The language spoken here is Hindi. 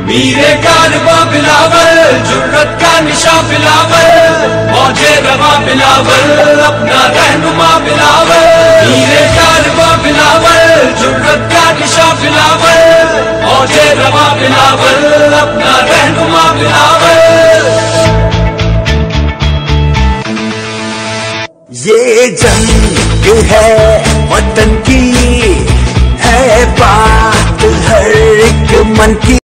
मीरे कारवा बिलावल, जुर्रत का निशा बिलावल, मौजे रवा बिलावल, अपना रहनुमा बिलावल। मीरे कारवा बिलावल, जुर्रत का निशा बिलावल, मौजे रवा बिलावल, अपना रहनुमा बिलावल। ये जंग है वतन की, है बात हर एक मन की।